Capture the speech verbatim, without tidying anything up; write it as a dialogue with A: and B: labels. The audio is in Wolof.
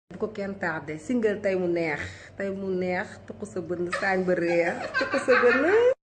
A: bu ko kenn tardé single tey mu neex tey mu neex tuq sa bënn saañ ba réer tuq sa bënn